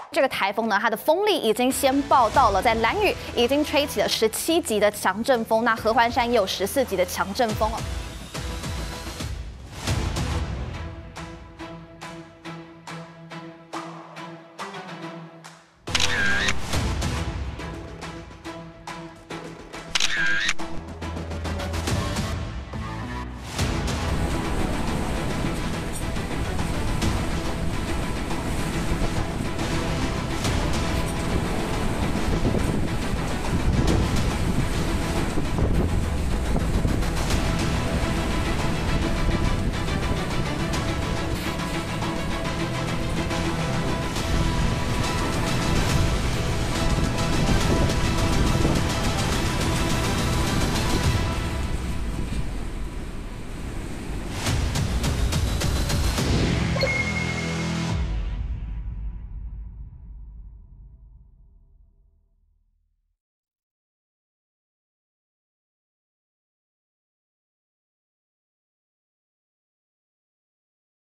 这个台风呢，它的风力已经先报到了，在兰屿已经吹起了17级的强阵风，那合欢山也有14级的强阵风哦。